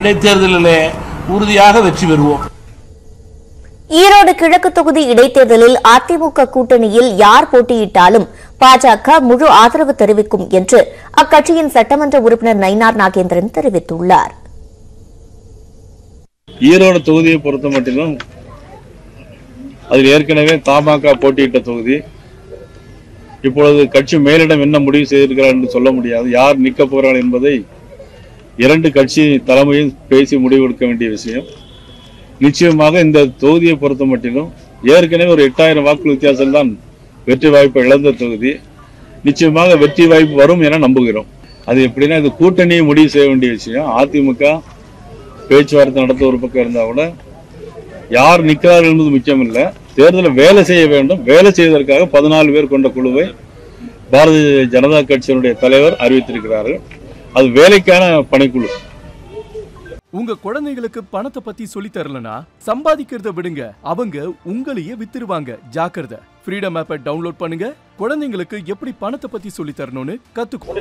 இடைத்தேர்தலிலே உறுதியாக வெற்றி பெறுவோம். ஈரோடு கிழக்கு தொகுதி இடைத்தேர்தலில் அதிமுக கூட்டணியில் யார் போட்டியிட்டாலும் பாஜக முழு ஆதரவு தெரிவிக்கும் என்று அக்கட்சியின் சட்டமன்ற உறுப்பினர் நயினார் நாகேந்திரன் தெரிவித்துள்ளார். ஈரோடு தொகுதியை பொறுத்தமட்டிலும் அதில் ஏற்கனவே தமாக போட்டியிட்ட தொகுதி. இப்பொழுது கட்சி மேலிடம் என்ன முடிவு செய்திருக்கிறார் என்று சொல்ல முடியாது. யார் நிற்க போகிறார்கள் என்பதை இரண்டு கட்சி தலைமையும் பேசி முடிவெடுக்க வேண்டிய விஷயம். நிச்சயமாக இந்த தொகுதியை பொறுத்த மட்டிலும் ஏற்கனவே ஒரு 8000 வாக்கு வித்தியாசம் தான் வெற்றி வாய்ப்பு இழந்த தொகுதி. நிச்சயமாக வெற்றி வாய்ப்பு வரும் என நம்புகிறோம். அது எப்படின்னா இது கூட்டணியை முடிவு செய்ய வேண்டிய விஷயம். அதிமுக பேச்சுவார்த்தை நடத்த ஒரு பக்கம் இருந்தால் கூட யார் நிற்கிறார்கள் என்பது முக்கியம் இல்லை. தேர்தலில் வேலை செய்ய வேண்டும். வேலை செய்வதற்காக 14 பேர் கொண்ட குழுவை பாரதிய ஜனதா கட்சியினுடைய தலைவர் அறிவித்திருக்கிறார்கள். அது வேலைக்கான பணிக்குழு. உங்க குழந்தைகளுக்கு பணத்தை பத்தி சொல்லி தரலனா சம்பாதிக்கிறத விடுங்க, அவங்க உங்களையே வித்துருவாங்க. ஜாக்கிரதை. ஃப்ரீடம் ஆப்பை டவுன்லோட் பண்ணுங்க. குழந்தைங்களுக்கு எப்படி பணத்தை பத்தி சொல்லி தரணும்னு கத்துக்கோ.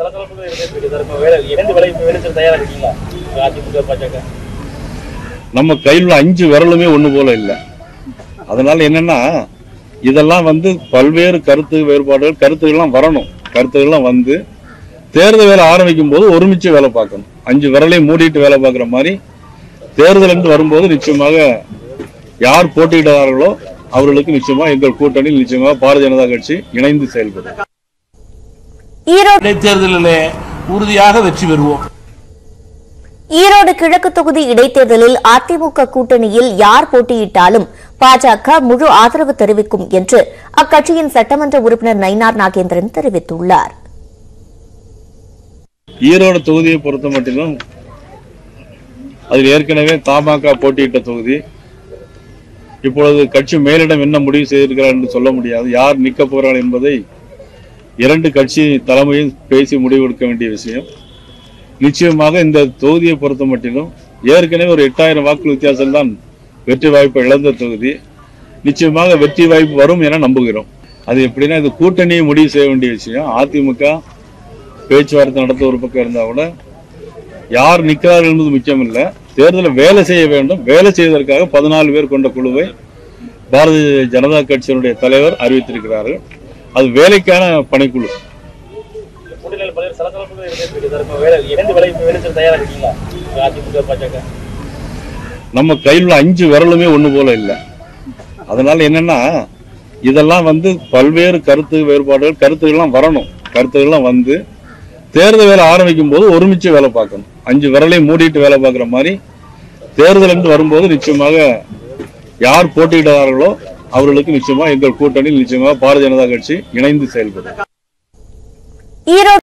நம்ம கையில் உள்ள 5 விரலுமே ஒண்ணு போல இல்லை. அதனால என்னன்னா இதெல்லாம் பல்வேறு கருத்து வேறுபாடுகள் கருத்துக்கள்லாம் வரணும். கருத்துக்கள்லாம் தேர்தல் வேலை ஆரம்பிக்கும் போது ஒருமிச்சு வேலை பார்க்கணும். 5 விரலையும் மூடிட்டு வேலை பார்க்குற மாதிரி தேர்தல் என்று வரும்போது நிச்சயமாக யார் போட்டியிடுறார்களோ அவர்களுக்கு நிச்சயமாக எங்கள் கூட்டணியில் நிச்சயமாக பாரதிய ஜனதா கட்சி இணைந்து செயல்படும். இடைத்தேர்தலிலே உறுதியாக வெற்றி பெறுவோம். ஈரோடு கிழக்கு தொகுதி இடைத்தேர்தலில் அதிமுக கூட்டணியில் யார் போட்டியிட்டாலும் பாஜக முழு ஆதரவு தெரிவிக்கும் என்று அக்கட்சியின் சட்டமன்ற உறுப்பினர் நயினார் நாகேந்திரன் தெரிவித்துள்ளார். ஈரோடு தொகுதியை பொறுத்த மட்டிலும் அதில் ஏற்கனவே தமாக போட்டியிட்ட தொகுதி. இப்பொழுது கட்சி மேலிடம் என்ன முடிவு செய்திருக்கிறார் என்று சொல்ல முடியாது. யார் நிற்க போகிறார்கள் என்பதை இரண்டு கட்சி தலைமையும் பேசி முடிவெடுக்க வேண்டிய விஷயம். நிச்சயமாக இந்த தொகுதியை பொறுத்த மட்டிலும் ஏற்கனவே ஒரு 8000 வாக்கு வித்தியாசம் தான் வெற்றி வாய்ப்பு இழந்த தொகுதி. நிச்சயமாக வெற்றி வாய்ப்பு வரும் என நம்புகிறோம். அது எப்படின்னா இது கூட்டணியை முடிவு செய்ய வேண்டிய விஷயம். அதிமுக பேச்சுவார்த்தை நடத்த ஒரு பக்கம் இருந்தால் கூட யார் நிற்கிறார்கள் என்பது முக்கியம் இல்லை. தேர்தலில் வேலை செய்ய வேண்டும். வேலை செய்வதற்காக 14 பேர் கொண்ட குழுவை பாரதிய ஜனதா கட்சியினுடைய தலைவர் அறிவித்திருக்கிறார்கள். அது வேலைக்கான பணிக்குழு. நம்ம கையில் உள்ள 5 விரலுமே ஒண்ணு போல இல்லை. அதனால என்னன்னா இதெல்லாம் பல்வேறு கருத்து வேறுபாடுகள் கருத்துக்கள்லாம் வரணும். கருத்துக்கள்லாம் தேர்தல் வேலை ஆரம்பிக்கும் போது ஒருமிச்சு வேலை பார்க்கணும். 5 விரலையும் மூடிட்டு வேலை பார்க்குற மாதிரி தேர்தல் என்று வரும்போது நிச்சயமாக யார் போட்டியிடுறார்களோ அவர்களுக்கு நிச்சயமாக எங்கள் கூட்டணியில் நிச்சயமாக பாரதிய ஜனதா கட்சி இணைந்து செயல்படும்.